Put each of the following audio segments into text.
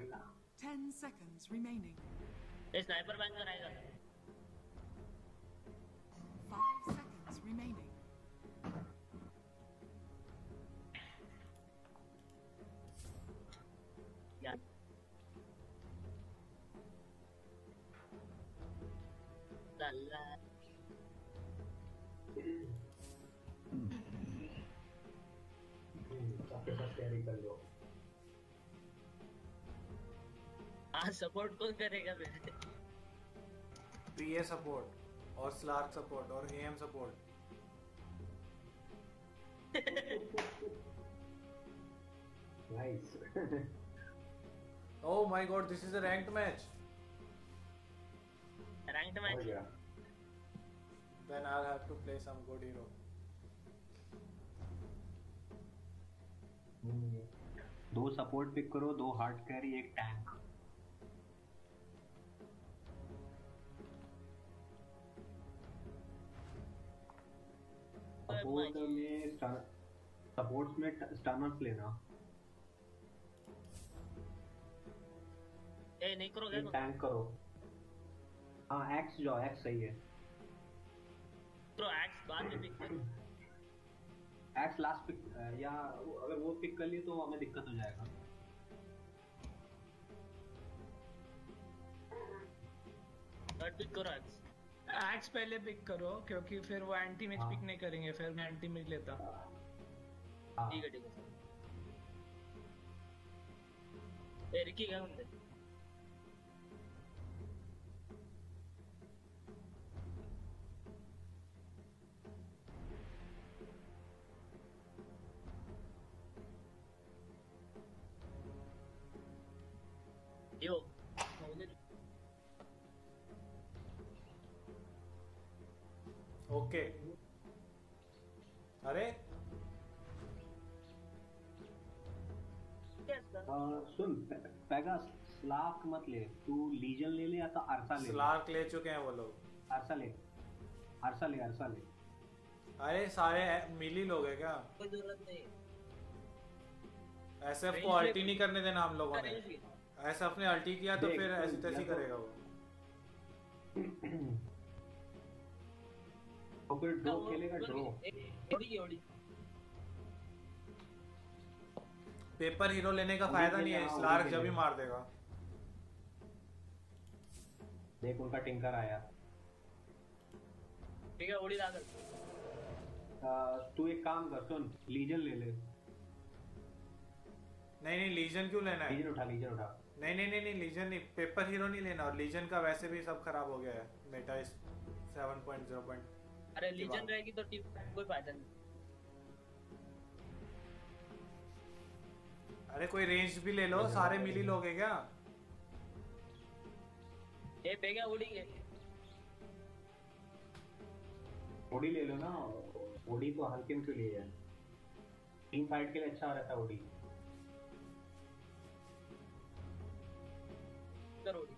10 seconds remaining. ये sniper ban कराएगा। 5 seconds remaining. या दल्ला आपके साथ कैरी कर लो। सपोर्ट कौन करेगा फिर? पीए सपोर्ट और स्लार्क सपोर्ट और AM support. Nice. Oh my god, this is a ranked match. Ranked match. Then I'll have to play some good hero. दो सपोर्ट पिक करो, दो हार्ड कैरी, एक टैंक। सपोर्ट्स में stunners लेना। ए नहीं करोगे तो टैंक करो। हाँ एक्स जाओ, एक्स सही है। तो एक्स बाद में पिक करो। एक्स लास्ट पिक, या अगर वो पिक कर लिए तो हमें दिक्कत हो जाएगा। थर्ड पिक करो एक्स। एक्स पहले पिक करो क्योंकि फिर वो एंटी मैच पिक नहीं करेंगे, फिर मैं एंटी मैच लेता। ठीक है ठीक है। ए रिकी क्या होता है? Yo okay. अरे सुन पैगा, स्लार्क मत ले, तू लीजन ले ले या तो अरसा ले। स्लार्क ले चुके हैं वो लोग। अरसा ले, अरसा ले, अरसा ले। अरे सारे मिली लोग हैं क्या? कोई जरूरत नहीं। एसएफ को अल्टी नहीं करने देना हम लोगों ने। एसएफ ने अल्टी किया तो फिर ऐसी तैसी करेगा वो। तो फिर ड्रॉ खेलेगा, ड्रॉ। ओडी पेपर हीरो लेने का फायदा नहीं है, स्लार्क जब ही मार देगा। देख उनका टिंकर आया। ठीक है ओडी दागल। तू एक काम कर, सुन लीजन ले ले। नहीं लीजन क्यों लेना है? लीजन उठा, लीजन उठा। नहीं लीजन नहीं, पेपर हीरो नहीं लेना। और लीजन का वैसे भी सब खराब हो गया है, मेटा इस 7.0. अरे लीजन रहेगी तो टीम कोई फायदा नहीं। अरे कोई रेंज भी ले लो, सारे मिली लोग हैं क्या? ये पेगा ओडी के ओडी ले लो ना। ओडी तो हल्के में क्यों लिए है? टीम फाइट के लिए अच्छा रहता है ओडी। ओडी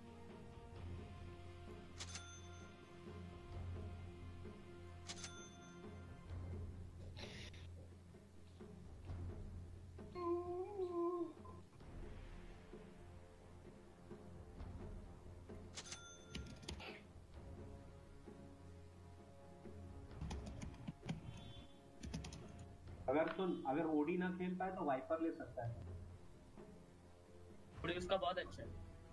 अगर ओडी ना खेल पाए तो वाइपर ले सकता है। ओडी उसका बहुत अच्छा है।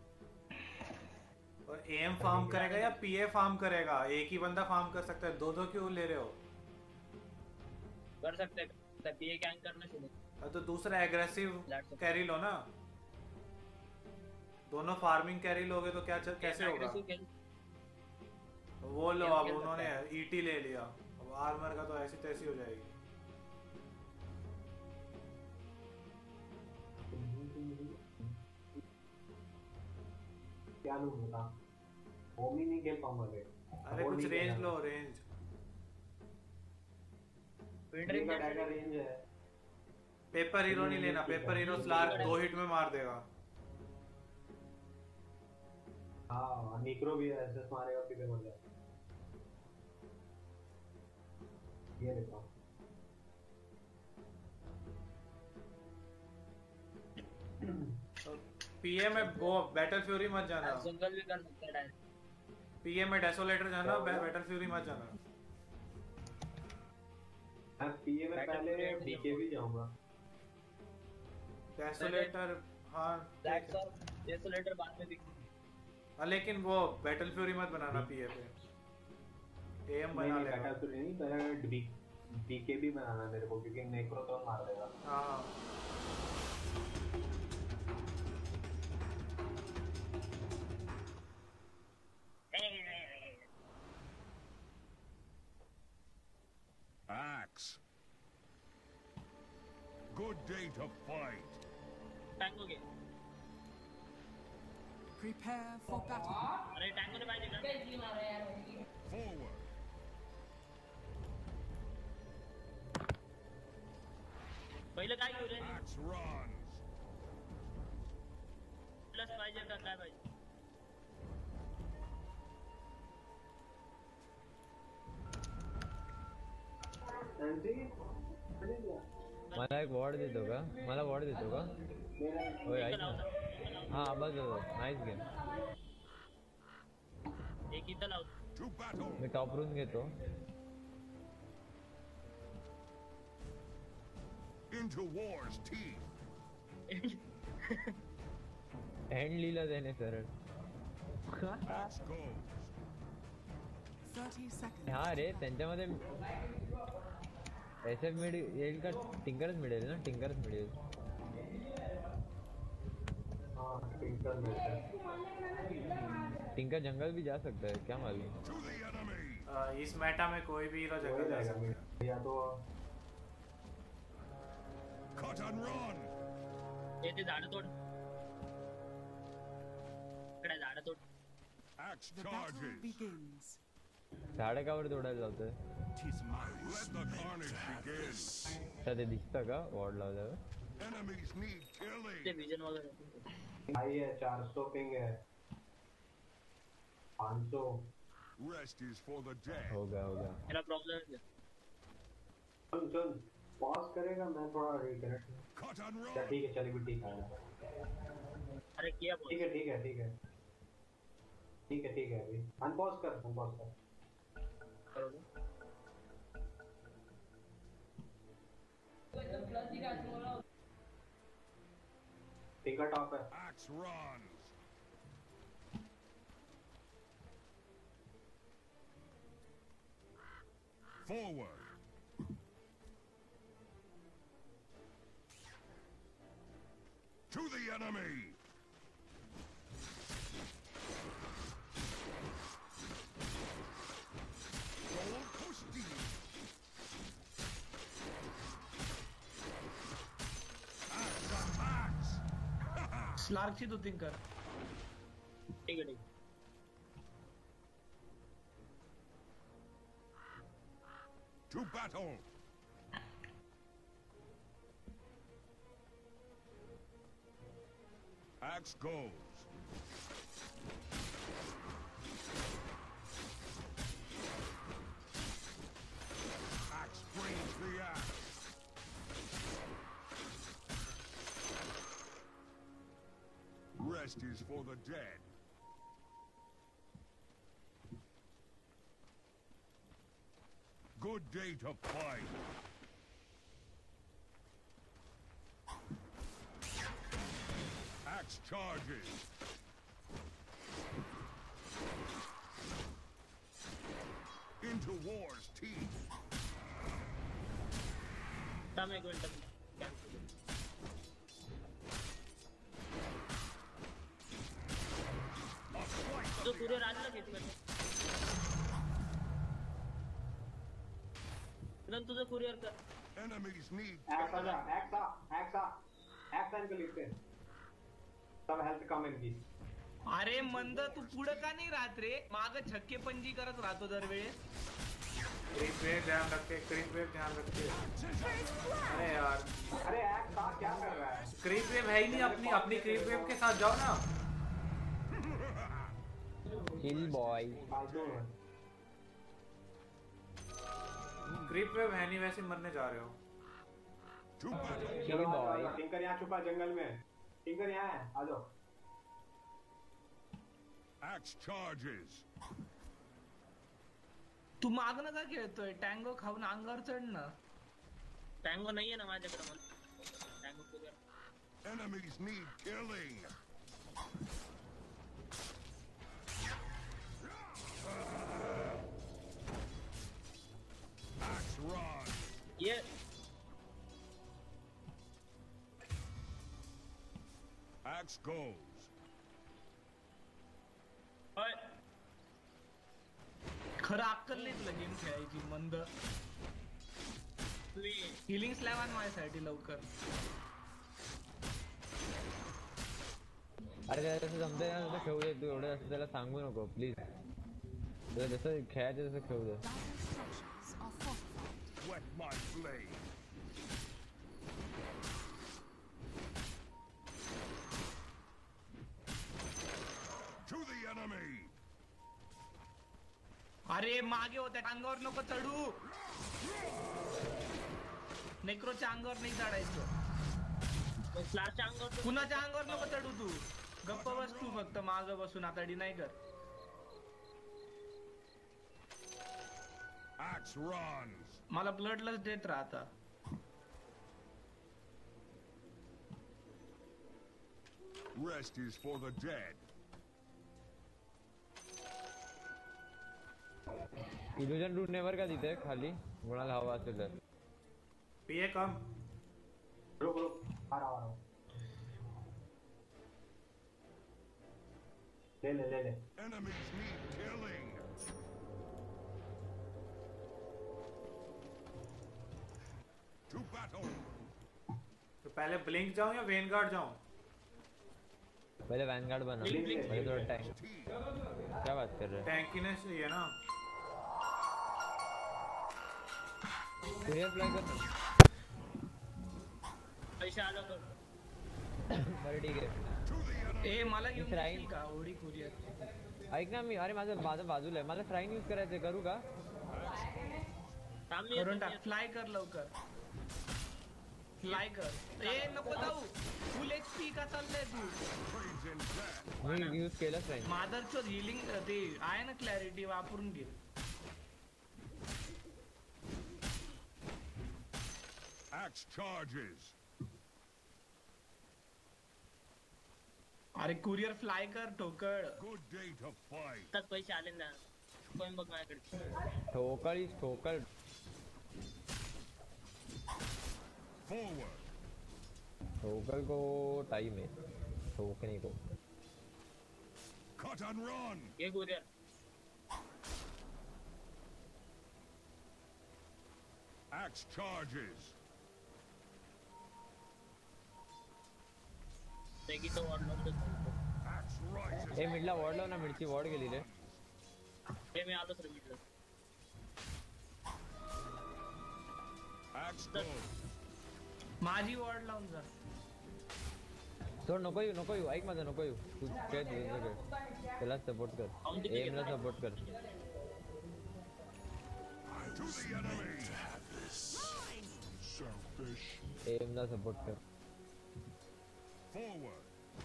और एम फार्म करेगा या पीए फार्म करेगा? एक ही बंदा फार्म कर सकता है, दो क्यों ले रहे हो? कर सकते हैं, पीए कैंक करना शुरू। तो दूसरा एग्रेसिव कैरी लो ना। दोनों फार्मिंग कैरी लोगे तो क्या कैसे होगा? वो लो, अब उन्होंने ईटी ले लिया, अब आर्मर का तो ऐसी तैसी हो जाएगी। क्या लूंगा? ओमी नहीं खेल पाऊंगा वे। अरे कुछ रेंज लो, रेंज। विंडरिंग का डैगर रेंज है। पेपर हीरो नहीं लेना, पेपर हीरो स्लार्क 2 हिट में मार देगा। हाँ निक्रो भी एसएस मारेगा, सीधे मर जाएगा। ये देखो पीए में वो बैटल फ्यूरी मत जाना। जंगल भी कर सकते हैं डायरेक्ट। पीए में डेसोलेटर जाना, बैटल फ्यूरी मत जाना। मैं पीए में पहले बीके भी जाऊंगा। डेसोलेटर हाँ ब्लैक और डेसोलेटर बाद में भी। हाँ लेकिन वो बैटल फ्यूरी मत बनाना पीए पे। एएम बना नहीं लेना। बैटल फ्यूरी नहीं, पहले बीके भी बनाना मेरे को, क्योंकि नेक्रोटॉन मार देगा। हाँ Axe. Good day to fight. Tango के। Prepare for battle. अरे टैंगो ने पाई देखा। Forward. पहिले काय घेऊ रे? Axe runs. प्लस पाहिजे का काय पाहिजे? मला एक वॉर्ड देतो का? मला वॉर्ड देतो का? होय ऐक ना. हा बस नाईस गेम. एक इथं लावतो. To battle. मी टॉप रूम घेतो. Into war's teeth. एंड लिहिला त्याने सरळ. Axe goes. 30 seconds. हा रे त्यांच्यामध्ये एसएफ मिड येईल का? टिंकरच मिळेल ना? टिंकरच मिळेल. हाँ टिंकर मिलता है। टिंकर जंगल भी जा सकता है क्या मालूम. To the enemy. इस मेटा में कोई भी हीरो वही जगह जा रहेगा सकता है. मेरा। या तो Cut and run. हे ते झाड तोड. इकडे झाड तोड. Axe The battle charges. begins. झाडं कावर तोडायला लावतोय. Let the carnage begin. अच्छा ते दिसतं का वॉर्ड लावल्यावर? Enemies need ते killing. विजन वगैरे. भाई है 400 पिंग है, 500। Rest is for the dead. होगा होगा. मेरा प्रॉब्लम है. चल चल पॉज करेगा, मैं थोड़ा रिकनेक्ट। Cut and अच्छा run. ठीक है, चलिए भी ठीक है। अरे किया बोल. ठीक है ठीक है ठीक है ठीक है ठीक है। अभी अनपॉज कर, अनपॉज कर। करोगे. टिंकर टॉप है। Axe runs. Forward. To the enemy. Roll Kushti. Axe attacks. स्लार्कची तू थिंक कर. ठीक है ठीक. To battle. Axe goes. Axe brings the axe. Rest is for the dead. Good day to fight. Axe charges. Into war's teeth. थांब एक मिनिट. A slice जो of the सूर्य राजला घेतलं. तुरंत तुझं कुरिअर कर. enemies need एक्स आ जा, एक्स आ, एक्स आ, एक्स आने को लिखते हैं। सब हेल्थ कम इनकी। अरे मंद तू पुढं का नाही राहत रे? माग छक्के पंजी करत राहतो दरवेळेस. क्रीप वेव ध्यान रखे, क्रीप वेव ध्यान रखे। अरे यार अरे एक्स आ क्या कर रहा है? क्रीप वेव है ही नहीं, अपनी अपनी क्रीप वेव के साथ जाओ ना। Kill boy. फालतू है। क्रीप वेव है नहीं, वैसे मरने जा रहे हो। to battle. चलो आ boy. जाओ, टिंकर यहाँ छुपा जंगल में। टिंकर यहाँ है, आ जाओ। Axe charges. तू मागणं का खेळतोय? टँगो खाऊन अंगावर चढ ना. टँगो नाहीये ना माझ्याकडे म्हणून. Tango courier. Enemies need killing. Axe rod. ये Axe goes. होय. खरं अक्कल नाही तुला गेम खेळायची मंद. तुम्ही हिलिंग स्लॅब आण माझ्यासाठी लवकर. अरे त्याला जसं जमतंय ना तसं खेळू दे तू एवढं असं त्याला सांगू नको प्लीज. तुला जसं खेळायचं तसं खेळू दे. Dire structures are fortified. Wet my blade. To the enemy. अरे मागे होत्या अंगावर नको चढू. नेक्रोच्या अंगावर नाही चढायचं. फ्लॅशच्या अंगावर कुणाच्या अंगावर नको चढू तू. गप्प बस तू फक्त माग बसून आता डिनाय कर. Axe runs. मला ब्लडलच देत राहता. Rest is for the dead. Illusion root never का तिथे खाली कोणाला हवा असेल तर. पीए कम. रुक रुक आ रहा हूँ. ले. Enemies need killing. To battle. तो पहले ब्लिंक जाऊं या वेनगार्ड जाऊं? पहले वैनगार्ड बना पहले थोड़ा टाइम. क्या बात कर रहे हैं? टैंकीनेस चाहिए ना. कुरियर फ्लाई कर ना. पैसे आलो तर बरं ठीक आहे. ए मला घेऊन Israel. देशील का ओडी कुरिअर? ऐक ना मी अरे माझं बाजूला आहे. मला फ्राईन यूज करायचंय करू का? थांब मी करून येतो, टाक. फ्लाय कर लवकर. फ्लाय कर. ए नको जाऊ. फुल एचपी का चाललंय तू? Trades in death. मी यूज केलं फ्राईन. मादरचं हिलिंग ते आहे ना क्लॅरिटी वापरून घे. Axe charges. अरे कुरिअर फ्लाय कर ठोकळ. Good day to fight. आताच पैसे आले ना. कोण बघ माझ्याकडे. ठोकळ Forward. ठोकळ को टाइम है ठोकने को. Cut and run. ये कुरिअर. Axe charges. तेगीचं वॉर्ड लावतो. Axe rises. ए मिडला वॉर्ड लाव ना. मिडची वॉर्ड गेली रे. हे मी आलोच रे मिटलं. Axe goes. माझी वॉर्ड लावून जा. सोड नको येऊ ऐक माझं नको येऊ. तू खेळ तुझं खेळ. त्याला सपोर्ट कर. एमला सपोर्ट कर. To the enemy. Selfish. एमला सपोर्ट कर. Forward.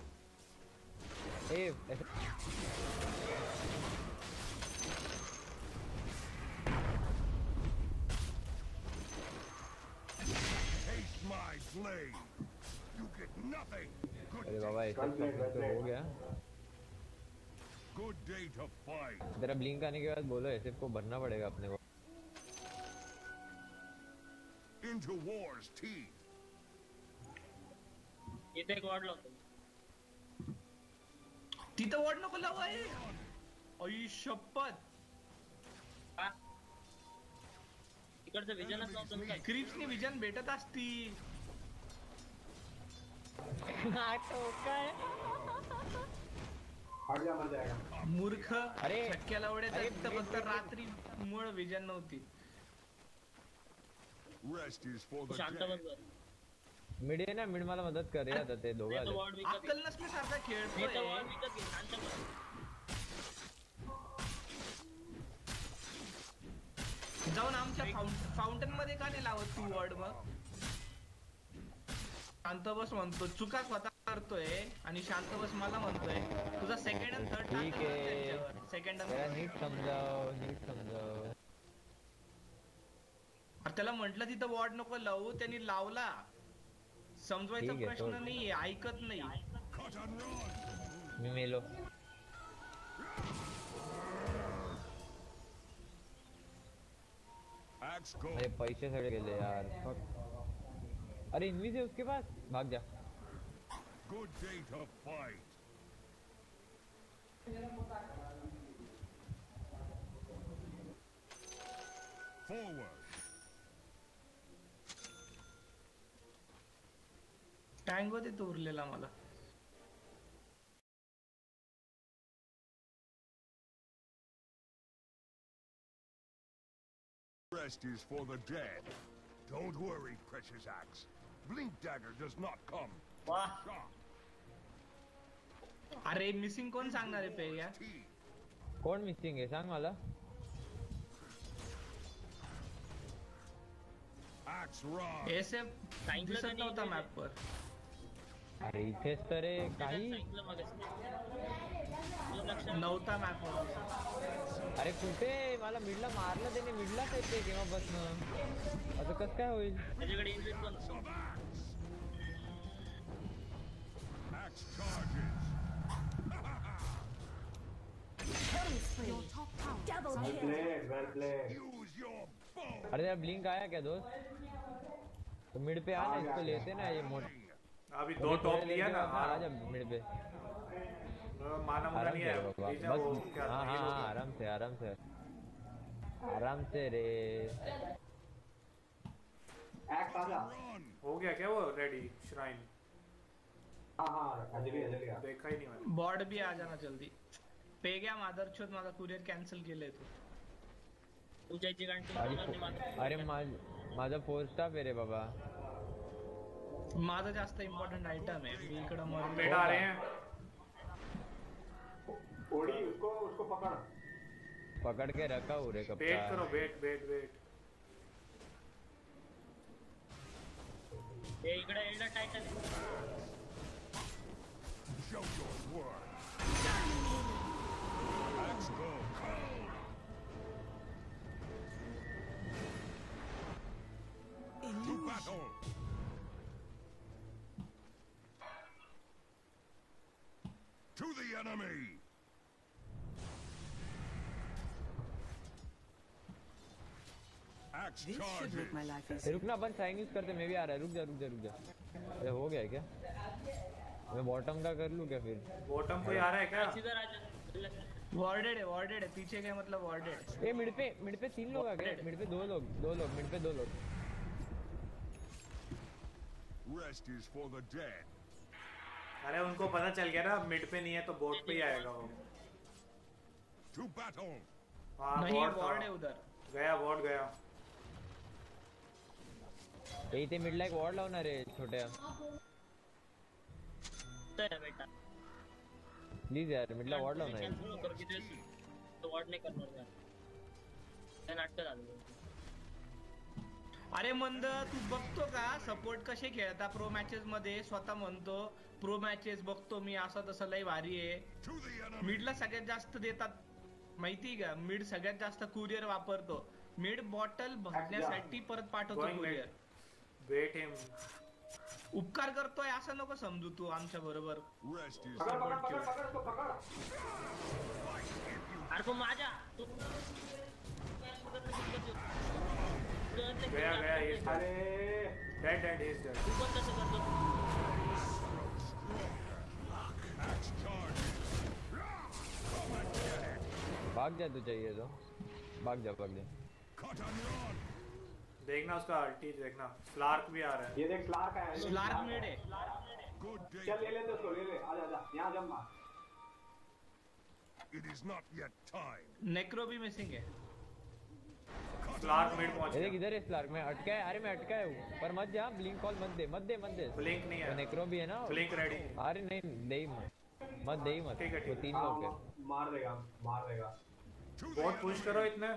ए Taste my blade. You get nothing. Good अरे बाबा ऐसा तो हो गया. Good day to fight. तेरा ब्लिंक आने के बाद बोलो एसएफ को भरना पड़ेगा अपने को. Into war's teeth. इथे एक वॉर्ड लावतो. तिथं वॉर्ड नको लावू आहे. आई शपथ. हा? इकडचं विजनच नव्हतं ना काय. क्रिप्सनी विजन भेटत असती. हट जा मर जाएगा. मूर्ख. अरे. छक्क्याला उड्यात फक्त रात्री मुळे विजन नव्हती. Rest is for the शांत dead. बस बर. मिड आहे ना. मिड मला मदत कर रे आता ते दोघं मी आले. तो वॉर्ड विकत घे. अक्कल नसल्यासारखा मी तो खेळतोय. वॉर्ड विकत घे. शांत बस. जाऊन आमच्या फाउंटन मध्ये का नाही लावत तू वॉर्ड मग? शांत बस म्हणतो. चुका स्वतः करतोय आणि शांत बस मला म्हणतोय. तुझा सेकंड आणि थर्ड ठीक आहे सेकंड त्याला नीट समजाव त्याला म्हंटल तिथं वॉर्ड नको लावू, त्यांनी लावला. समजवायचा ठीक आहे, प्रश्न तो- नाही, ऐकत नाही. मी मेलो. Axe go. अरे पैसे सगळे गेले यार. Fuck. अरे इनविज है उसके पास, भाग जा. Good day to fight. Forward. Tango तिथं उरलेला मला. Rest is for the dead. Don't worry, precious axe. Blink dagger does not come. वाह Shock. अरे मिसिंग कोण सांगणार आहे पेया? Tea. कोण मिसिंग आहे सांग मला. Axe rod. एसएफ सांगितलं दिसत त्यांनी नव्हता इथे. मॅपवर. अरे इथेच तर आहे काही. सांगितलं मगाशी. तुझं लक्ष नव्हता मॅपवर. अरे कुठे मला मिडला मारलं त्याने. मिडलाच येते केव्हापासनं. असं कसं काय होईल. त्याच्याकडे इन्व्हिट पण नसतो. Axe charges. Your top tower is well played well played. Use your bow. अरे यार ब्लिंक आया क्या दोस्त. तो मिड पे आ ना, इसको लेते ना ये मोट. अभी 2 टॉप लिया ना. आ जा मिड पे. माना मुना आराम नहीं से है बाबा. लीजा, वो बस क्या हाँ heal हो हाँ गया. आराम से रे. एक्स आ जा. हो गया क्या वो रेडी श्राइन? हाँ अजली देखा ही नहीं मैंने. बॉर्ड भी आ जाना जल्दी. पे गया मादरचोद, माझा कुरिअर कॅन्सल केलंय तू. तुझ्या इथे कंटिन्यू अरे माझा 4 स्टार आहे रे बाबा. माझा जास्त इम्पॉर्टंट आयटम आहे. मी इकडं मरून अपडेट आ रहे हैं. ओडी उसको पकड़. पकड़ के रखा हूँ रे कब वेट का. करो, वेट. हे इकडे Elder Titan Show your worth. Axe go. To battle. To the enemy. Axe This should make my charges. life easy. रुक ना, अपन साइन यूज करते. मैं भी आ रहा है. रुक जा. अरे हो गया है क्या. मैं बॉटम का कर लूँ क्या फिर. बॉटम कोई आ रहा है क्या? इधर आ जा. वॉर्डेड है. पीछे क्या मतलब वॉर्डेड. ये मिड पे 3 लोग आ गए. मिड पे 2 लोग. मिड पे 2 लोग. Rest is for the dead. अरे उनको पता चल गया ना मिड पे नहीं है तो बोट पे ही आएगा वो. To battle. हाँ नहीं बोट वॉर्ड है उधर. गया. ते इथे मिडला एक वॉर्ड लावणार आहे छोट्या. तर बेटा प्लीज यार मिडला वॉर्ड लावणार आहे. कॅन्सल नको किती तो वॉर्ड नाही करणार यार. ते नाटक झालं. अरे मंद तू बघतो का सपोर्ट कसे खेळता प्रो मॅचेस मध्ये. स्वतः म्हणतो प्रो मॅचेस बघतो मी, असं तसं लय भारी आहे. To the enemy. मिडला सगळ्यात जास्त देतात माहिती का. मिड सगळ्यात जास्त कुरिअर वापरतो. मिड बॉटल भरण्यासाठी परत पाठवतो Going mid. Courier. Wait him. उपकार करतोय असं नको समजू तू आमच्या बरोबर. Rest is पकड़ उसको पकड़. अरे तो माझ्या तू गया he is अरे dead. He is dead. तू पण कसं करतो. axe charges. Come and get it. भाग जा तू चाहिए तो. भाग जा. Cut and run. देखना उसका अल्टी देखना. स्लार्क भी आ रहा है. ये देख स्लार्क है. स्लार्क मिड है. Good day. चल ले उसको ले. आजा यहाँ जमना. It is not yet time. नेक्रो भी मिसिंग है. स्लार्क मिड पहुंच ये देख गया. इधर है स्लार्क. मैं अटका है. अरे मैं अटका हूँ पर मत जा. ब्लिंक कॉल मत दे. ब्लिंक नहीं वो है. नेक्रो भी है ना. Blink ready. अरे नहीं दे ही मत दे ही मत. ठीक है, वो ठीक 3 हाँ, लोग है. मार देगा. To the बोट पुश करो इतने.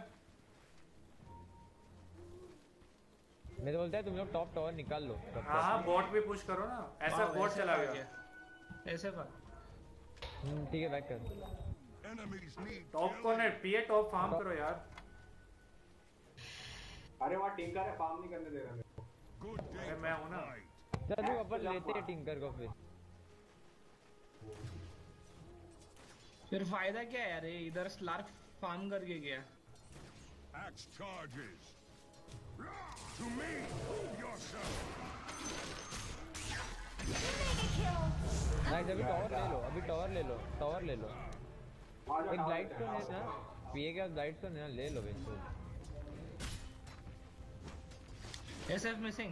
मैं तो बोलता है तुम लोग टॉप टावर निकाल लो तब तक. हाँ बोट भी पुश करो ना. ऐसा बोट चला गया. ऐसे पर ठीक है बैक कर. Enemies need टॉप को killing. ने पीए टॉप फार्म करो यार। अरे वहाँ टिंकर है, फार्म नहीं करने दे रहा मेरे को। Good day अरे for मैं हूँ ना। fight. चलो अपन लेते हैं टिंकर को फिर फायदा क्या है यार, ये इधर स्लार्क फार्म करके गया। Axe charges. To me, prove yourself. Nice, अभी टावर ले लो, अभी टावर ले लो, टावर ले लो। आ जाओ, एक टावर ब्लाइट पे, स्टोन है टावर ना, पे। पीए के ब्लाइट स्टोन है ना, ले लो बिल्कुल। SF missing.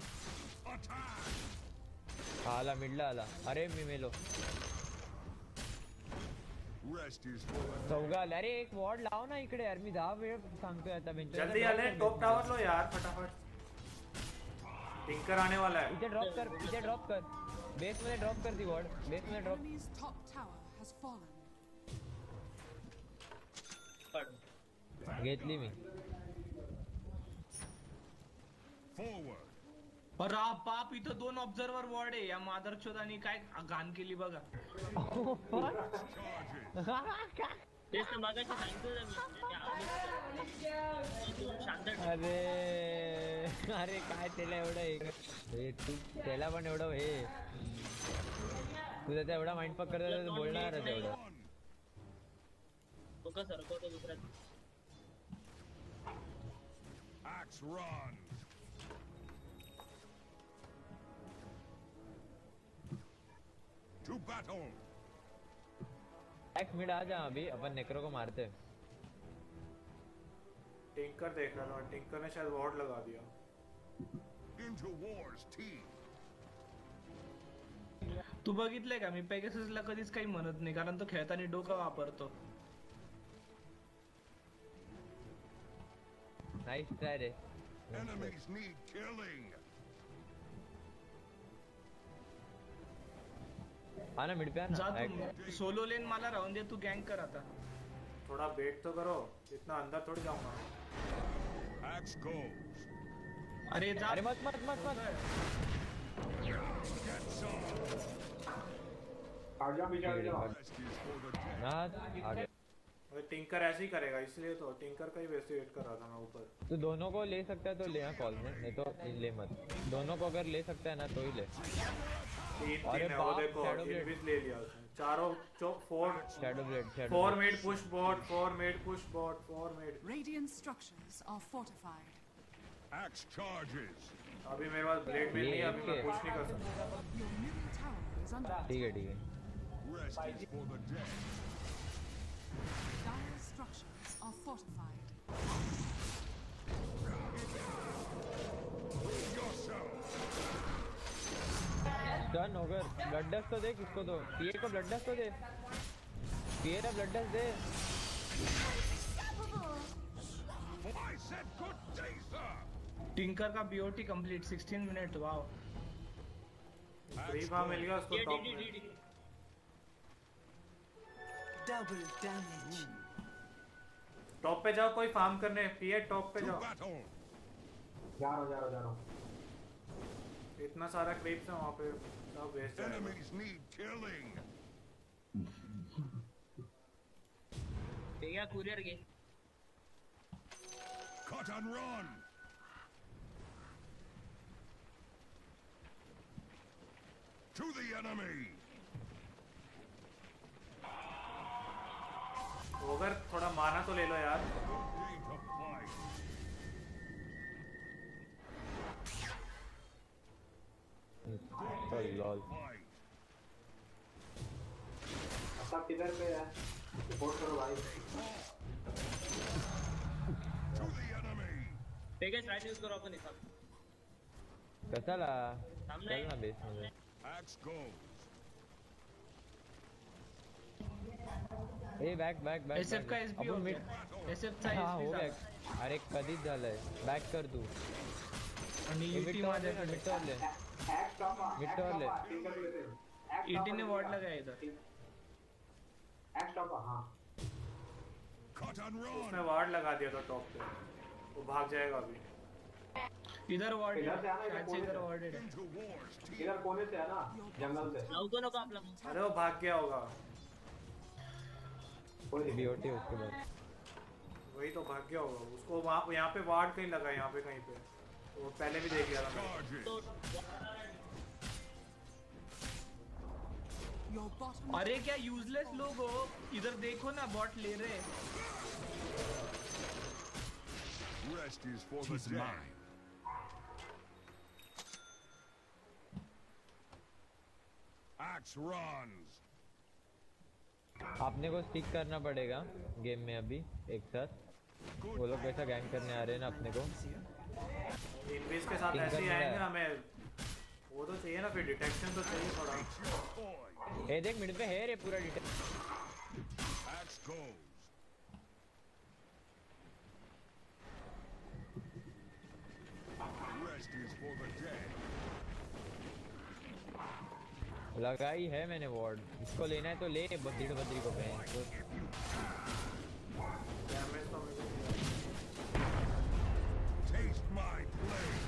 आला मिडला आला, अरे मी मेलो Rest is for the Chogal. अरे एक वॉर्ड लाव ना इकडे यार, मी 10 वेळ सांगतोय आता बेंचर। जल्दी आले, टॉप टावर लो यार फटाफट। टिंकर आने वाला है। इथे ड्रॉप कर, इथे ड्रॉप कर, बेस मध्ये ड्रॉप कर दी वॉर्ड, बेस मध्ये drop. Enemy's top tower has fallen. पड घेतली मी। forward. अरे बाप, इथं 2 ऑब्झर्वर वॉर्ड आहे या मादरचोदानी, काय घाण केली बघा। Charges. तेच तर मागाशी सांगतो ना मी, तू शांत ठेव. अरे काय त्याला एवढं हे तू त्याला पण एवढं हे तू त्याचा एवढा माइंड पक करत बोलणारच एवढं। One. डोकं सरकवतो दुसऱ्यात. Axe runs. To battle. Axe mid आ जा, अभी अपन नेक्रो को मारते हैं। टिंकर देख रहा था, टिंकर ने शायद वॉर्ड लगा दिया। Into war's teeth. तू बघितलंय का, मी पेगाससला कधीच काही म्हणत नाही, कारण तो खेळताना डोकं वापरतो। नाइस ट्राय रे। Enemies need killing. आना मिड पे जा आना। तू सोलो लेन मला राहून दे, तू गँग कर आता। थोड़ा वेट तो करो, इतना अंदर थोड़ी जाऊंगा। Axe goes. अरे जा। अरे मत मत मत मत। Get some. हट जाओ, पीछे हट जाओ। Rest is for the dead. ना आगे अरे टिंकर ऐसे ही करेगा, इसलिए तो टिंकर का ही वैसे वेट कर रहा था मैं ऊपर। तू दोनों को ले सकता है तो ले कॉल में, नहीं तो ले मत। दोनों को अगर ले सकता है ना तो ही ले। तीन अरे तीन है वो, बाप, देखो Shadow Blade। इनविज ले लिया उसने। चारों four shadow blade, shadow four blade. Mid push bot, four mid push bot, four mid. Radiant structures are fortified. Axe charges. अभी मेरे पास ब्लेड भी ये नहीं है, अभी मैं एक पुश नहीं कर सकता। Your middle tower is under attack. ठीक है ठीक है। Rest is for the dead. Dire structures are fortified. Yourself. Done होकर ब्लड डस्ट तो दे किसको दो, पीए को ब्लड डस्ट तो दे, पीए ना ब्लड डस्ट दे। I said good day, sir. Tinker का BOT complete 16 minute. Wow, free farm मिल गया उसको ये टॉप डी में। D D Double damage. Top पे जाओ, कोई फार्म करने। पीए टॉप पे To जाओ। battle. जा रहा हूँ, जा रहा हूँ, जा रहा हूँ। इतना सारा क्रीप्स है वहाँ पे, सब वेस्ट जाएगा। Enemies need killing. ते क्या कुरियर घे. Cut and run. To the enemy. अगर थोड़ा माना तो ले लो यार। Day to fight. Sorry lol. Fight. सब किधर पे है? रिपोर्ट करो भाई। To the enemy. ते काय स्ट्राइक यूज करू आपण इथं. कशाला सामने चल ना बेस मध्ये। Axe goes. ए बॅक बॅक बॅक एसएफ का एसपी हो आपण मिड। गया, एसएफ चा हा हो एसपी गया। झाला अरे कधीच झालंय, बॅक कर तू। आणि मिड ईटी टॉवर मध्ये ले, मिड टॉवर ले। एक्स टॉप आ, मिड एक्स टॉवर टॉप ले। आ, टिंकर को लेते हैं। एक्स टॉप ईटी ने आ, वॉर्ड लगाया इधर। एक्स टॉप आ, हाँ। Cut and उसने run. वार्ड लगा दिया था टॉप पे, वो भाग जाएगा अभी। इधर वॉर्ड इधर से आना, इधर शायद से कोने इधर से। वॉर्ड है। Into war's teeth. इधर कोने से है ना, जंगल से। लावतो नको आपला. अरे वो भाग गया होगा। कोई बीओटी उसके बाद। वही तो भाग गया होगा उसको वहाँ यहाँ पे वार्ड कहीं लगा यहाँ पे कहीं पे वो पहले भी देख लिया था मैंने। Your bottom अरे क्या यूजलेस लोग हो, इधर देखो ना बॉट ले रहे। Rest is for the dead. Axe runs. आपने को स्टिक करना पड़ेगा गेम में अभी एक साथ। वो लोग कैसा गैंग करने आ रहे हैं ना अपने को। इनविज के साथ ऐसे ही आएंगे हमें वो तो चाहिए ना फिर डिटेक्शन तो चाहिए थोड़ा। ए देख मिड पे है रे पूरा detection. Axe goes. Rest is for the dead. लगाई है मैंने वार्ड। इसको लेना है तो ले बद्री बद्री को पहन तो। डैमेज तो मिल गया। Taste my blade.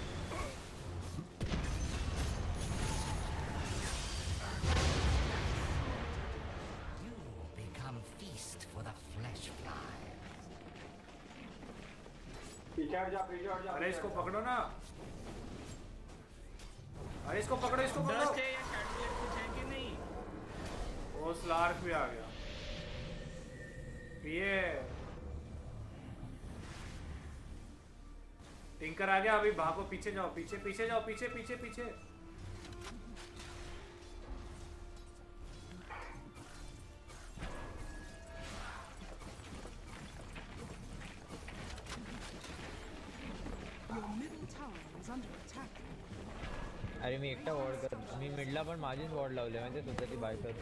You become feast for the flesh flies. पीछे हट जा पीछे हट जा। अरे इसको पकड़ो ना। अरे इसको पकड़ो इसको पकड़ो। डस्ट है या शैडो कुछ है कि नहीं? वो स्लार्क भी आ गया। ये टिंकर आ गया अभी भागो पीछे जाओ पीछे पीछे जाओ पीछे पीछे पीछे। Your middle tower is under attack. अरे मी एकटा वॉर्ड कर मी मिडला पण माझीच वॉर्ड लावले म्हणजे स्वतःची बाय कर।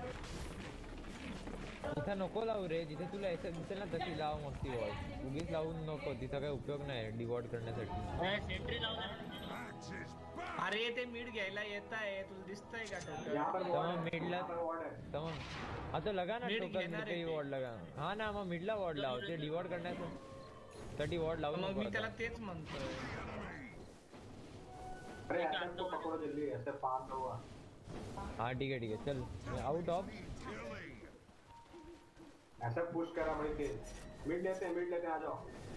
इथं नको लावू रे जिथे तुला ऐसे दिसेल ना तशी लाव मग ती वॉर्ड उगीच लावून नको तिथं काही उपयोग नाही डिवॉर्ड करण्यासाठी। सेंट्री लावला Axe is back. अरे ते मीड घ्यायला येत आहे तुला दिसतंय का टोटल? यहाँ पर तमाम मिडला वार्ड है। तमाम हाँ तो लगा ना Mid टोकन घेणार मिड पे आहे ते. वॉर्ड लगा हाँ ना मग मिडला वॉर्ड लाव ते डिवॉर्ड करण्यासाठी वॉर्ड लावू मग नको मी त्याला आता। तेच म्हणतोय। अरे ऐसे को पकड़ो जल्दी ऐसे पास हुआ। हाँ ठीक है चल आउट ऑफ। Killing. ऐसे पुश करा बड़ी तेज। मिड लेते हैं आ जाओ।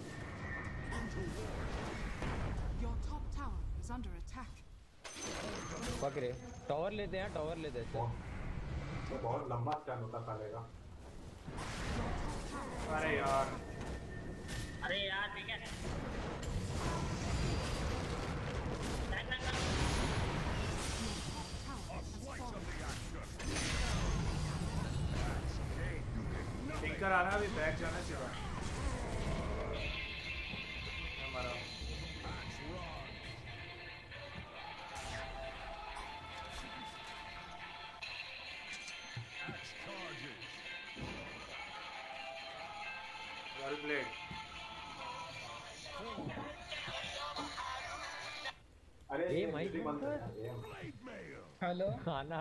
Your top tower is under attack. पकड़े टावर लेते हैं टावर लेते हैं चल। वो बहुत लंबा स्टैंड होता पहलेगा। अरे यार अरे यार ठीक है टिंकर आना अभी बैक जाना सीधा। हमारा वेल प्लेड। अरे ये ये माइक music बंद बंद कर। ये Blade mail. हॅलो खाना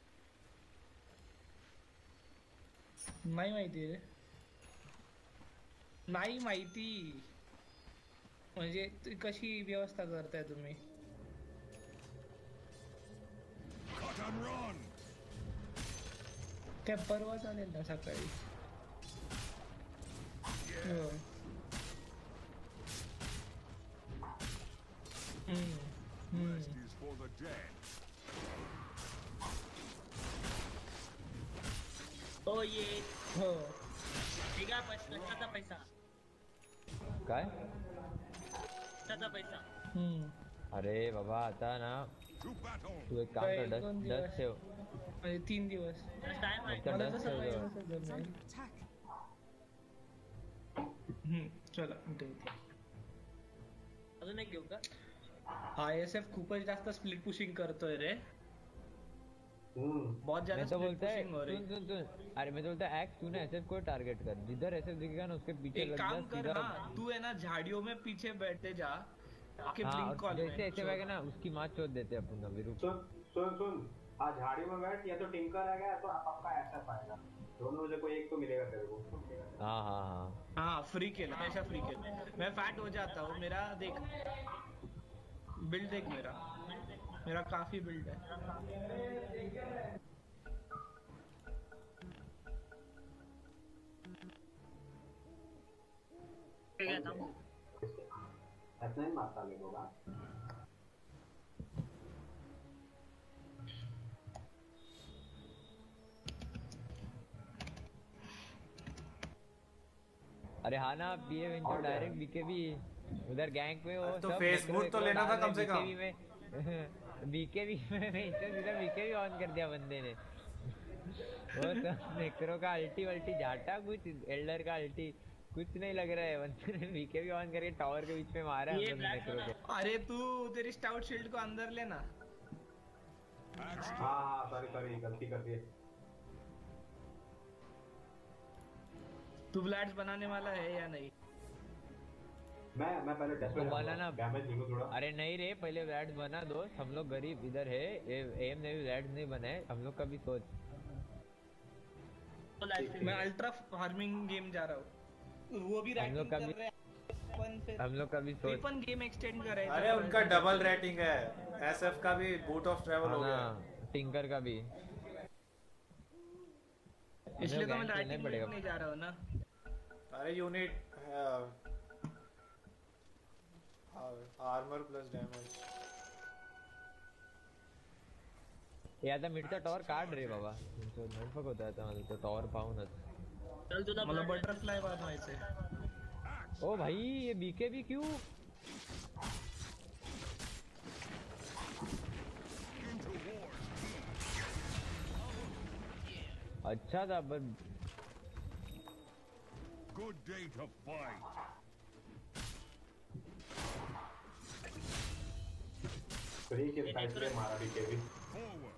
नाही माहिती रे, नाही माहिती म्हणजे कशी व्यवस्था करताय तुम्ही? Cut and run. त्या परवा चालेल ना सकाळी? हो. Rest is for the dead. तो ये हो ठीक आहे कशाचा पैसा काय कशाचा पैसा अरे बाबा आता ना To battle. तू एक काम कर दोन डस्ट दिवस. डस्ट ठेव म्हणजे 3 दिवस. टाइम आहे फक्त मला डस्ट तसं ठेव पाहिजे जवळ. तसं Is जमेल. under attack. चला ठेवते. अजून एक घेऊ का? ISF खूपच जास्त स्प्लिट पुशिंग करतोय रे, बहुत ज्यादा मैं तो स्प्लिट बोलता है पुशिंग हो रही. सुन सुन सुन अरे मैं तो बोलता है एक्स तू ना एसएफ को टारगेट कर जिधर एसएफ दिखेगा ना उसके पीछे एक लग जा काम कर सीधा ना, तू है ना झाड़ियों में पीछे बैठे जा आके हाँ ब्लिंक और कॉल जैसे ऐसे आएगा ना उसकी माँ चोद देते हैं अपन अभी रुक सुन सुन सुन आज झाड़ी में बैठ या तो टिंकर आएगा या तो आपका ऐसा पाएगा। दोनों में से कोई एक तो मिलेगा तेरे को। हाँ हाँ हाँ हाँ फ्री केला, ऐसा फ्री केला. मैं फैट हो जाता हूँ. मेरा देख बिल्ड देख, मेरा काफी बिल्ड है. थांब. त्यात नाही मारता आले बघा. अरे हाँ ना बीए में तो डायरेक्ट बीकेबी उधर गैंग में वो तो सब फेसबुक तो लेना था कम से कम. बीकेबी में बीकेबी ऑन कर दिया बंदे ने. वो तो नेक्रो का अल्टी वल्टी झाटा कुछ एल्डर का अल्टी कुछ नहीं लग रहा है. बंदे ने बीकेबी ऑन करके टावर के बीच में मारा है नेक्रो को. अरे तू तेरी स्टाउट शील्ड को अंदर लेना. हाँ सॉरी गलती कर दी. तू ब्लैड्स बनाने वाला है या नहीं? मैं पहले टेस्ट बना ना. डैमेज देखो थोड़ा. अरे नहीं रे पहले ब्लैड्स बना दो. हम लोग गरीब इधर है. एम ने भी ब्लैड्स नहीं बनाए. हम लोग का भी सोच. मैं अल्ट्रा फार्मिंग गेम जा रहा हूँ. वो भी हम लोग का भी हम लोग का भी सोच. अपन गेम एक्सटेंड कर रहे हैं. अरे उनका डबल रेटिंग है. एसएफ का भी बूट ऑफ ट्रैवल हो गया. टिंकर का भी. इसलिए तो मैं राइटिंग नहीं जा रहा हूँ ना. अरे यूनिट आर्मर प्लस डैमेज. यादा मिडचा टॉवर काढ रे बाबा. तो नटफक होता था मला तो टॉवर पाहूनच. चल तुला मला बटरफ्लाय बनवायचे. ओ भाई ये बीकेबी क्यों? अच्छा था पर Good day to fight. Free के साइड से मारा बीकेबी. Forward.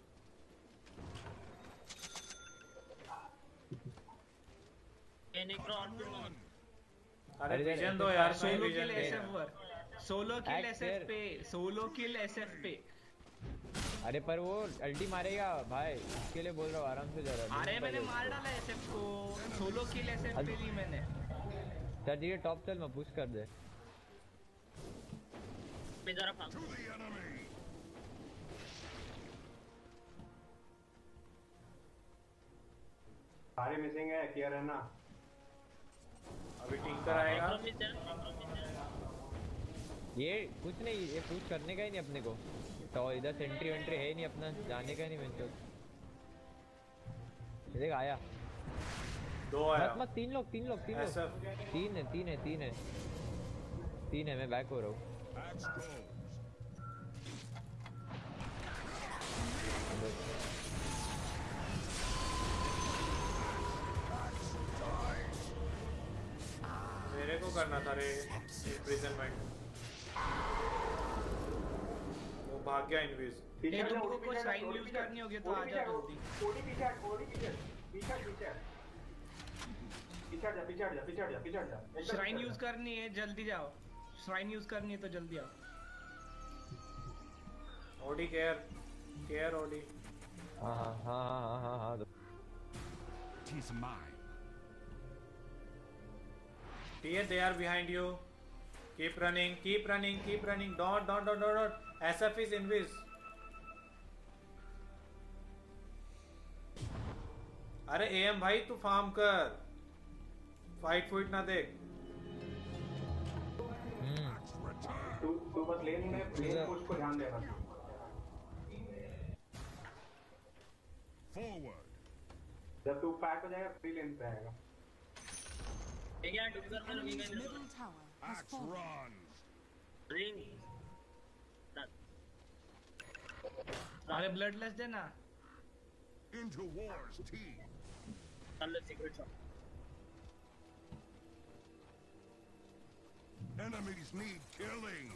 ये नेक्रो ऑन टू ऑन. अरे विजन दो यार. सोलो विजन किल एसएफ वर. सोलो किल एसएफ पे. सोलो किल एसएफ पे. अरे पर वो अल्टी मारेगा भाई. इसके लिए बोल रहा हूँ आराम से जा रहा. अरे मैंने मार डाला एसएफ को. सोलो किल एसएफ पे ली मैंने. सर जी टॉप चल मैं पुश कर दे. मैं जरा भाग. To the enemy. सारे मिसिंग है. क्लियर है ना. अभी टिंकर आएगा. ये कुछ नहीं. ये पुश करने का ही नहीं अपने को. तो इधर सेंट्री वेंट्री है नहीं अपना. जाने का नहीं मेरे को. देख आया. दो आया. मत तीन लोग तीन है. मैं बैक हो रहा हूँ. Axe goes. मेरे को करना था रे इम्प्रिजनमेंट. वो भाग गया इनविज. ये तुमको कोई श्राइन यूज करनी होगी तो आ जाओ जल्दी. ओडी पीछे जा. श्राइन यूज करनी है जल्दी जाओ. श्राइन यूज करनी है तो जल्दी आओ. OD care OD. हाँ. Tis mine. TA they are behind you. Keep running. Don't. SF is invis. अरे एएम भाई तू फार्म कर. फाइट ना देख. तू बस लेन पुश को ध्यान दे बस. Forward. जब तू पैक हो जाएगा फ्री लेन पे आएगा. ठीक है डुकर में Enemy's लगेगा. middle tower has Axe fallen. runs. Ring. अरे ब्लडलेस देना. Into war's teeth. चल secret shop. Enemies need killing.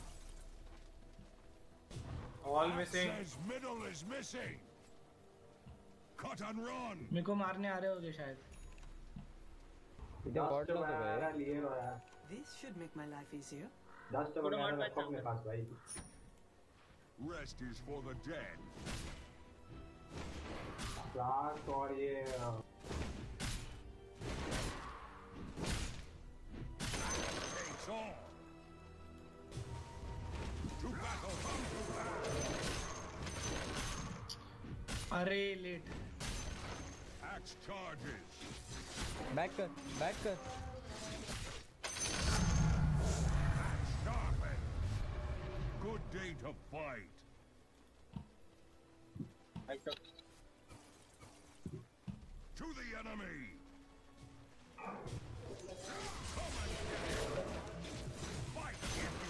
All missing. Says middle is missing. Cut and run. मेरे को मारने आ रहे होगे शायद. इधर बॉट लोग तो गए. लिए रो यार. This should make my life easier. 10 तो वगैरह रखो अपने पास भाई. Rest is for the dead. Flask और ये Takes all. To battle. अरे लेट. Axe charges. बैक कर. day to fight. ऐसा To the enemy. Fight if you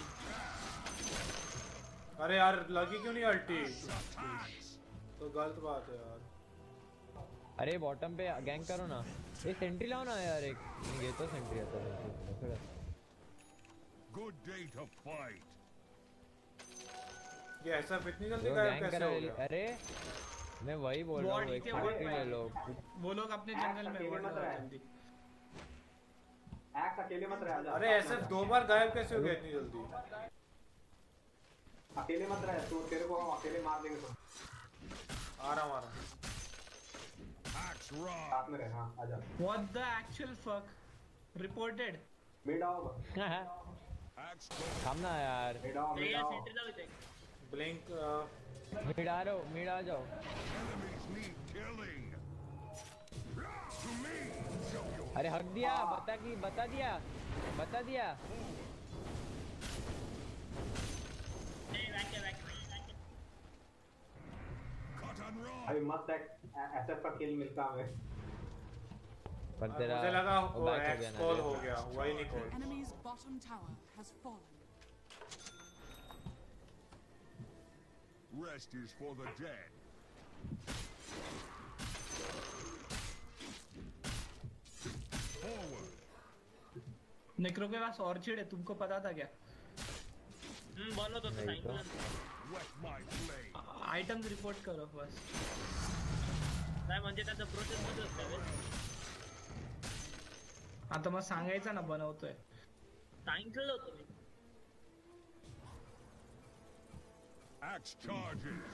can. अरे यार लगी क्यों नहीं अल्टी? Attacks. तो गलत बात है यार। अरे बॉटम पे गैंग करो ना। ये सेंट्री लाओ ना यार एक। ये तो सेंट्री आता है। Good day to fight. ये ऐसा इतनी जल्दी वो गायब गैंग कैसे करा हो गया? अरे मैं वही बोल रहा हूँ एक सेंट्री ले लो। वो लोग अपने जंगल में अकेले वॉर्ड मत लगाओ रहे। जल्दी। एक्स अकेले मत रह जा। अरे ऐसे 2 बार गायब कैसे हो गया इतनी जल्दी? अकेले मत रह, तू तेरे को हम अकेले मार देंगे तो। आ रहा हूँ। Axe run. साथ में रह, हाँ आजा। What the actual fuck? Reported. Mid आओ, Axe go. काम ना यार। मिड आओ, मिड आओ। सेंटर जाऊ इथे ब्लिंक मिड आ रहा हूँ, मिड आ जाओ। Enemies need killing. To me. Show your अरे हक दिया, बता दिया। cut and run. अभी मस्त एसएफ का किल मिलता हमें। पर तेरा मुझे लगा वो वो back हो एक्स गया ना कॉल रे। हो गया, वही नहीं call. Enemy's bottom tower has fallen. Rest is for the dead. Forward. Necro के पास ऑर्चिड है, तुमको पता था क्या? बनवत होतं नाही तो. सांगितलं Wet my blade. Items report करो बस. काय म्हणजे त्याचं प्रोसेस मध्ये असतं बे? आता मग सांगायचं ना बनवतोय. सांगितलं होतं मी. Axe charges.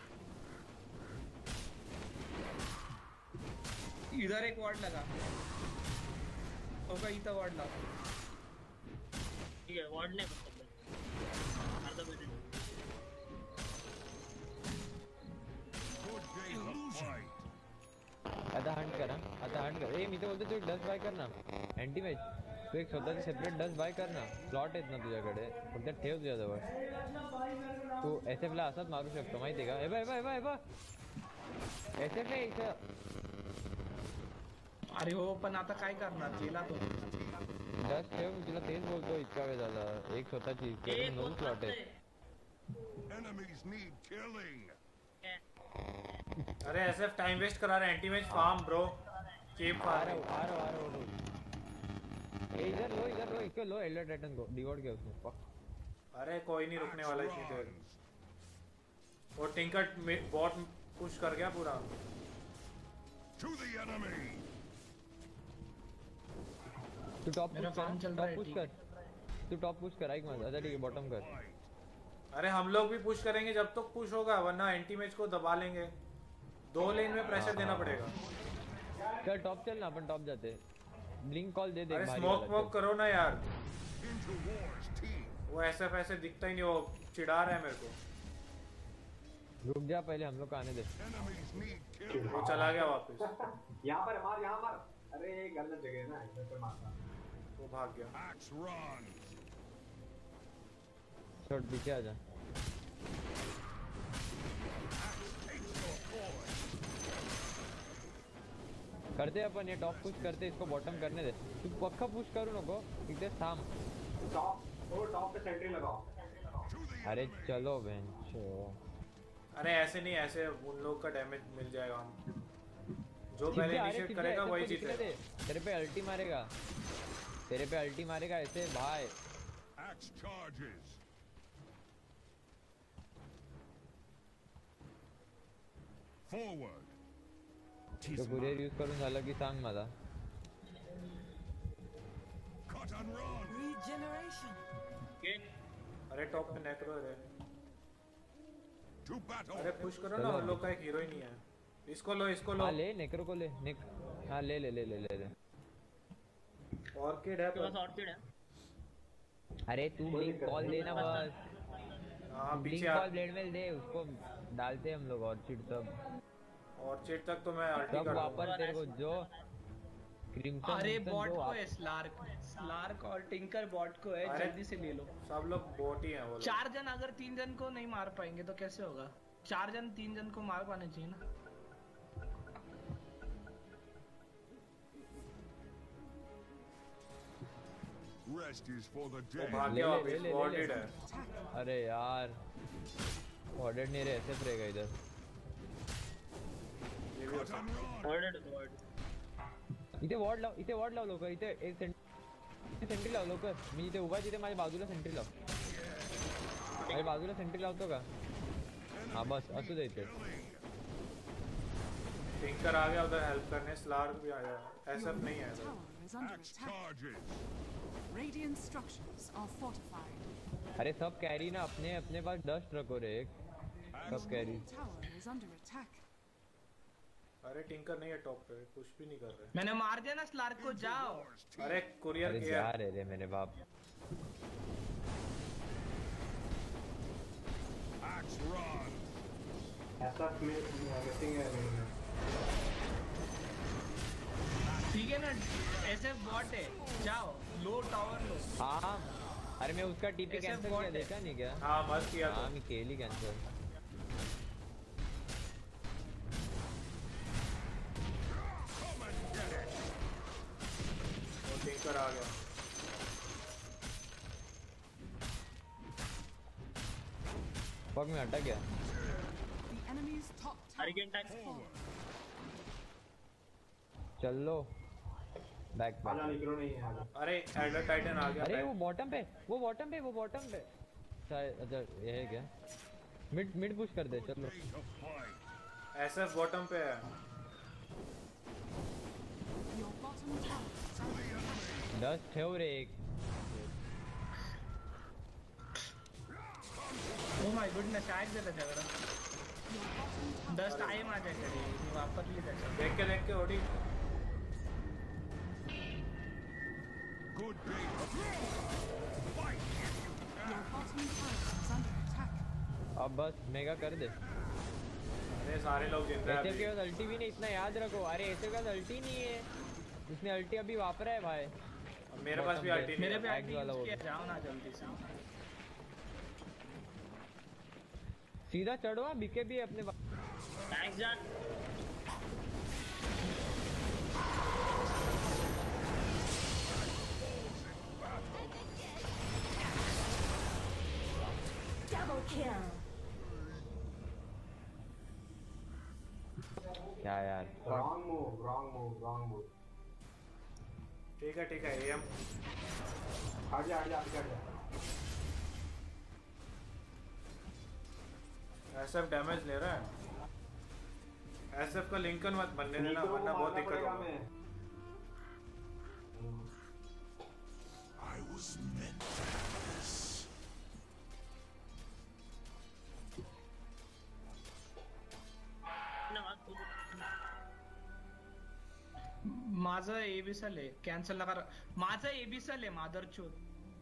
इधर एक वॉर्ड लगा. होगा इथं वॉर्ड लाव. ठीक आहे वॉर्ड नाही फक्त अर्धा minute. Good day to fight. आता हंट कर. ए मी तर बोलतो तू डस्ट बाय कर ना. अँटी मॅच तू एक स्वतःचे सेपरेट डस्ट बाय कर ना. स्लॉट आहेत ना तुझ्याकडे, फक्त ठेव तुझ्याजवळ. तू SF ला असाच मारू शकतो माहितीये का? हे बघ SF आहे इथं. अरे हो पण आता काय करणार? गेला तो. डस्ट ठेव, मी तुला तेच बोलतो इतका वेळ झाला. एक स्वतःची नऊ स्लॉट आहे. Enemies need killing. अरे एसएफ टाइम वेस्ट करा रहा है, anti mage farm bro, cheap आ रहा फार्म। हूँ। ए इधर लो इसको लो. एल्डर टाइटन को डिवोर्ड किया उसने. Fuck. अरे कोई नहीं रुकने वाला इतनी देर। वो टिंकट बॉट पुश कर गया पूरा। To the enemy. तू टॉप मेरा काम चल रहा है, पुश ठीक कर. तू टॉप पुश कर. एक मत. अच्छा ठीक है बॉटम कर. अरे हम लोग भी पुश करेंगे जब तक पुश होगा, वरना एंटी मैच को दबा लेंगे। 2 लेन में प्रेशर देना पड़ेगा। चल टॉप चल ना, अपन टॉप जाते. ब्लिंक कॉल दे दे. अरे भारी स्मोक वाला, वोक करो ना यार। Into war's teeth. वो एसएफ ऐसे दिखता ही नहीं, वो चिढ़ा रहा है मेरे को। चल. रुक जा पहले हम लोग को आने दे. Enemies need killing. वो चला गया वापस, यहाँ पर मार, यहाँ मार। अरे गलत जगह है ना, इधर पर मारना। वो भाग गया। Axe run. छोड़ पीछे आ जा. करते अपन ये टॉप पुश करते. इसको बॉटम करने दे. तू पक्का पुश करू नको. इथे थांब. टॉप पे सेंट्री लगाओ। अरे चलो बेंचो. अरे ऐसे नहीं, ऐसे उन लोग का डैमेज मिल जाएगा। हम जो पहले इनिशिएट करेगा वही जीतेगा। तेरे पे अल्टी मारेगा ऐसे भाई. Axe charges. Forward. तो कुरिअर यूज करून झालं की सांग मला. Cut and run. Regeneration. अरे टॉप पे नेक्रो है। To battle. अरे पुश करो ना, उन लोग का एक हीरो ही नहीं है। इसको लो हाँ ले नेक्रो को ले. हाँ ले. ऑर्किड है तेरे पास ऑर्चिड है. अरे तू ब्लिंक कॉल देना बस. हाँ ब्लिंक पीछे आ। कॉल ब्लेड में दे. उसको डालते हम लोग ऑर्चिड सब. ऑर्चिड तक तो मैं अल्टी सब कर वापर तेरे को क्रिम्सन अरे विम्सन बॉट दो को आप। है स्लार्क और टिंकर बॉट को है, अरे, जल्दी से ले लो। सब लोग बोट ही हैं वो लोग। 4 जन अगर 3 जन को नहीं मार पाएंगे तो कैसे होगा? 4 जन 3 जन को मार पाने चाहिए ना। Rest is for the वो dead. भाग ले गया ले, वापिस, ले ले, वॉर्डेड ले। है। अरे यार ऑर्डर नहीं रहे, ऐसे रहेगा इधर। ये भी हो Cut सकता and run. Worded होतो, worded. इथे वॉर्ड लाव लोक, इथे एक सेंट्री लाव लोक। मी इथे उभा तिथे माझ्या बाजूला सेंट्री लाव, माझ्या बाजूला सेंट्री लावतो का? हा बस असू दे इथे। टिंकर आ गया उधर हेल्प करने, स्लार्क भी आ गया। एसएफ नहीं है इधर। Tower is under Axe attack. charges. Radiant structures are fortified. अरे सब कैरी ना, अपने अपने पास 10 ट्रक हो रहे एक, सब carry. Tower is under attack. अरे टिंकर नहीं है टॉप पे, कुछ भी नहीं कर रहे। मैंने मार दिया ना स्लार्क को, जाओ। अरे कुरियर अरे किया। जा रहे रे मेरे बाप। Axe run. एसएफ में मिसिंग है मेरे में। ठीक है ना, ऐसे बॉट है, जाओ लो टावर लो। हाँ अरे मैं उसका टीपी ऐसे कैंसिल bot किया, है। देखा नहीं क्या? हाँ मत किया हाँ तो। मैं केली कैंसिल। वो टिंकर आ गया। फक में अटक गया। The enemy's top tower Hurricane has attack. fallen. चल लो बैक आजा निकलो नहीं है आजा। अरे एल्डर टाइटन आ गया। अरे वो बॉटम पे, वो बॉटम पे, वो बॉटम पे शायद। अच्छा ये है क्या? मिड मिड पुश कर दे चलो। Way to fight. SF bottom पे है। Your bottom tower is under attack. 10 ठेव रे एक। ओ माय गुडनेस, ॲक झालं त्याच्याकडं। Your bottom tower 10 आहे माझ्याकडे, मी वापरली त्याच्यात। देख के OD. Good day to fight. Your bottom tower is under attack. अब बस मेगा कर दे। अरे सारे लोग जिंदा ऐसे हैं के अभी। पास अल्टी भी नहीं, इतना याद रखो। अरे ऐसे के पास अल्टी नहीं है, उसने अल्टी अभी वापरा है भाई। मेरे पास भी Bottom अल्टी पे। मेरे नहीं पे है। Axe आईडी वाला यूज वो किया, भी। जाओ ना जल्दी से। सीधा चढ़ो, बीके भी है अपने पास। Thanks, John. क्या यार, wrong move wrong move wrong move. ठीक है एम। हट जा हट जा हट जा। एसएफ डैमेज ले रहा है। एसएफ का लिंकन मत बनने देना नीचे को वरना बहुत मारना दिक्कत पड़ेगा होगा। हमें। I was meant to have this. माझं एबिसल आहे, कॅन्सल नका। माझं एबिसल आहे मादरचोद।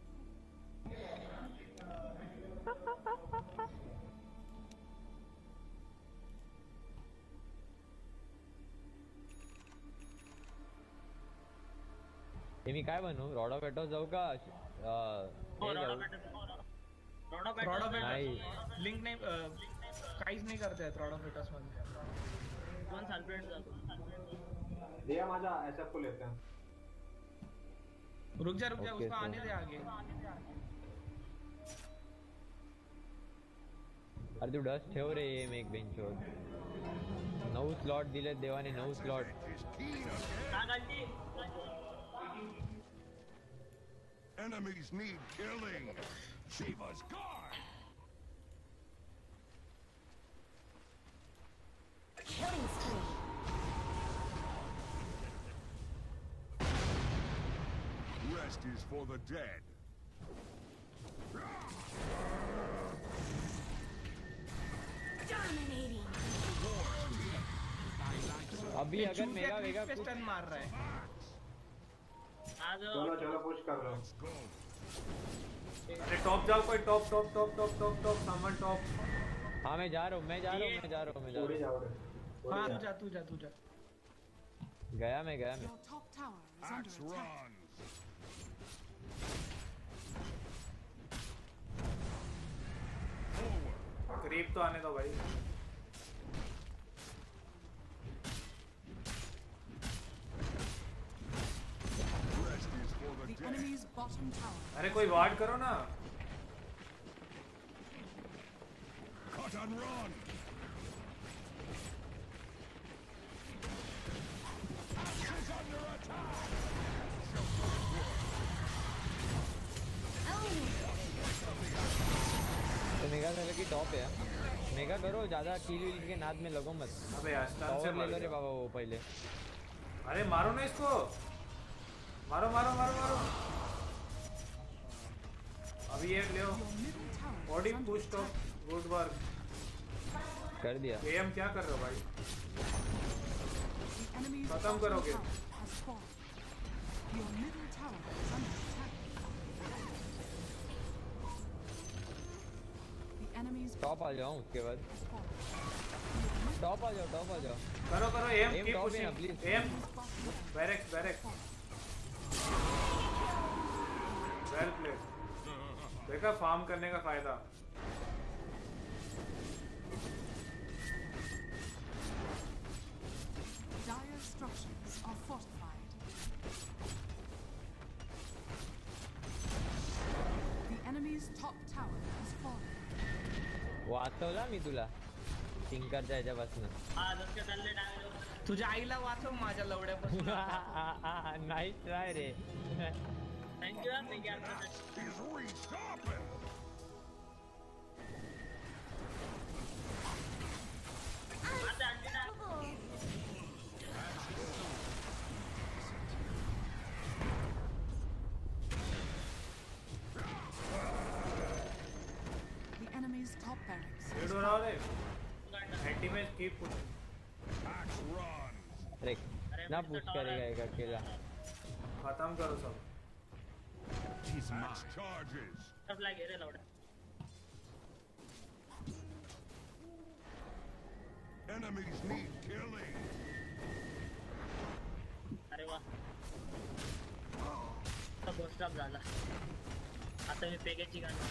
मी काय बनू? रॉड ऑफ एटॉस जाऊ का? हे जाऊ? रॉड ऑफ नाही. लिंक नाही, काहीच नाही करता येत रॉड ऑफ एटॉस मध्ये। दिया माझा एसएफ को लेते हैं। रुक जा Okay, उसको sir. आने दे आगे। अरे तू डस्ट ठेव रे एम एक बेंचवर। 9 स्लॉट दिले देवाने, 9 slot. Is keen Enemies need killing. Shiva's guard. Killing spree. Rest is for the dead. Dominating. अभी अगर मेगा वेगा पे कुछ स्टन मार रहा है। चलो चलो पुश कर लो। Let's go. अरे टॉप जाओ कोई, top top top top top top someone top. हाँ मैं जा रहा हूँ, मैं जा रहा हूँ, मैं जा रहा हूँ, मैं जा उड़े रहा जाओ उड़े। हाँ उड़े तू जा। जा। गया मैं Your top tower is under Axe attack. runs. Forward. Creep तो आने दो भाई. Rest is for the The dead. enemy's bottom tower. अरे कोई वार्ड करो ना. Cut and run. Axe is under attack. तो मेगा सेलर की टॉप है. मेगा करो, ज्यादा किल विल के नाद में लगो मत. अबे यार स्टन से टावर ले मार लो रे दिया. बाबा वो पहले. अरे मारो ना इसको. मारो मारो मारो मारो. अभी ये ले. Your middle tower body is under push top. attack. Good work. कर दिया. एएम क्या कर रहे हो भाई? The enemy's खत्म bottom करोगे. tower has fallen. Your middle tower is under attack. The enemy's top आ जाओ उसके बाद. fallen. टॉप आ जाओ, टॉप आ जाओ. करो करो एएम Aim कीप top में ना, pushing. please. AM barracks barracks. Well played. देखा फार्म करने का फायदा. Dire structures are fortified. The enemy's top tower has fallen. वाचवला मी तुला टिंकरच्या ह्याच्यापासून. हा लक्ष चालले डायरेक्ट. तुझ्या आईला वाचव माझ्या लवड्यापासून. नाईस ट्राय रे. थँक्यू हा मी घ्या. He's restopping. आता आणखी ना. The enemy's top barracks lead is हो रहा fallen. है. एंटी में कीप पुशिंग. Axe runs. अरे ना पुश करेगा एक अकेला. खत्म करो सब. Axe charges. सबला घे रे लवड्या. Enemies need killing. अरे वा. आता गोस्ट अप झाला. आता मी पेगेची गाणी.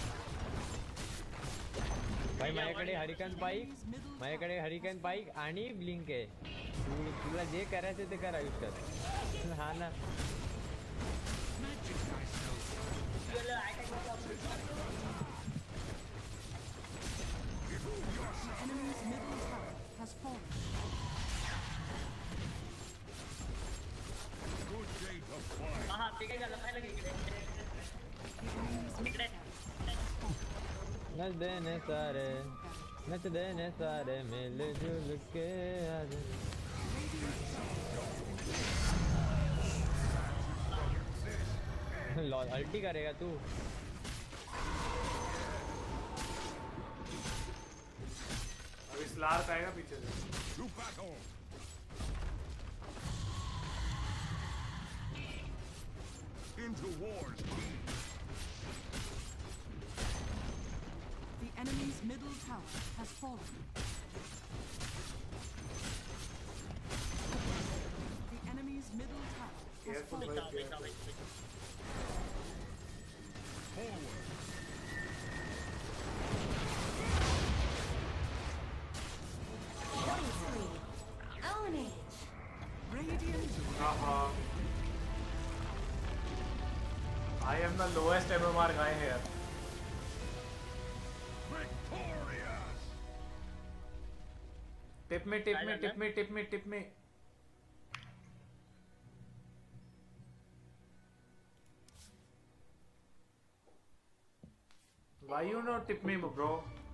भाई माझ्याकडे हरिकन पाईक, माझ्याकडे हरिकन पाईक आणि ब्लिंक आहे. तुला जे करायचं ते कर आयुष्यात. हा ना. The enemy's middle tower has fallen. Good day to fight. हा पेगे झालं पाहिलं की इकडे. The enemy's middle इकडे. tower has fallen. नच देने सारे, नच देने सारे मिलजुल के आज. लॉल अल्टी करेगा तू. अभी स्लार्क आएगा पीछे से. To battle. Into war's teeth. The enemy's middle tower has fallen. The enemy's middle tower has Careful, fallen. भाई, बेटा careful. बेटा. Forward. Killing spree. Own it. Radiant I am the lowest MMR guy here. Victorious. Tip me, tip me, tip me, tip me, tip me. Why you not tip me, bro?